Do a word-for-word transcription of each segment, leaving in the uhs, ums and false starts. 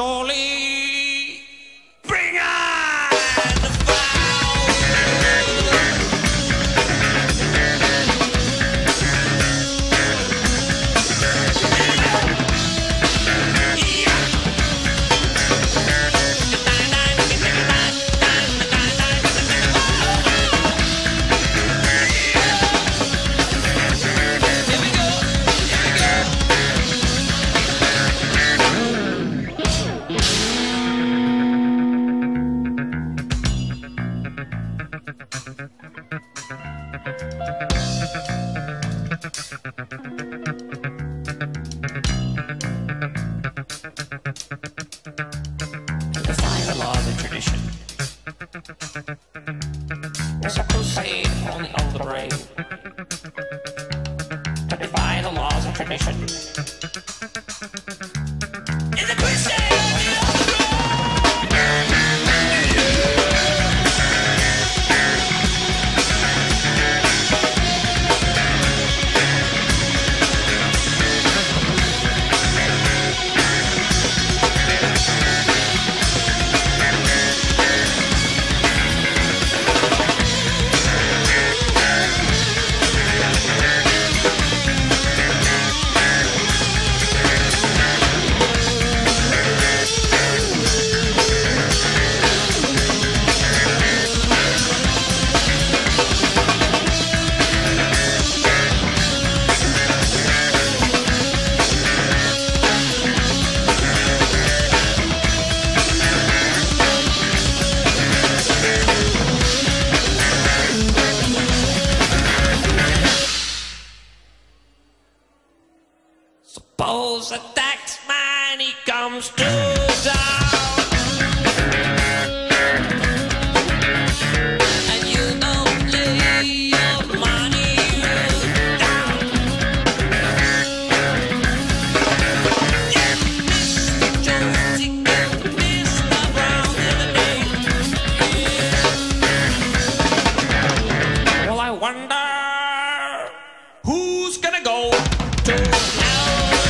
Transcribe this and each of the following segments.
surely bring on the foul. There's a crusade only of the brave to defy the laws of tradition. It's a crusade only of the Suppose the tax man he comes to town, and you don't lay your money down. Mister Jonesy killed Mister Brown the other day. Well, I wonder who's gonna go to hell.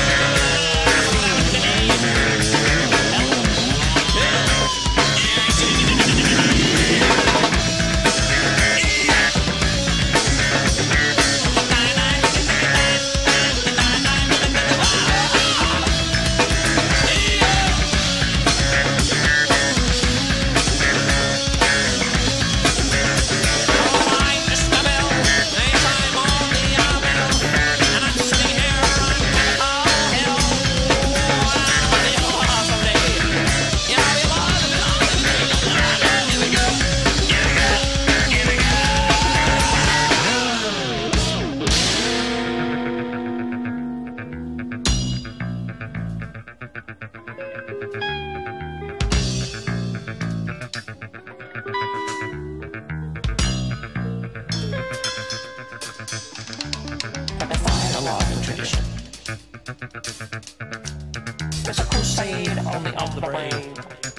There's a crusade only of the brave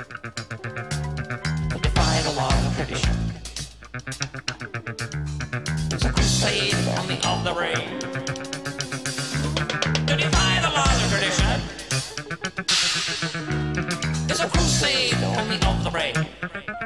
to defy the laws of tradition. There's a crusade only of the brave to defy the laws of tradition. There's a crusade only of the brave.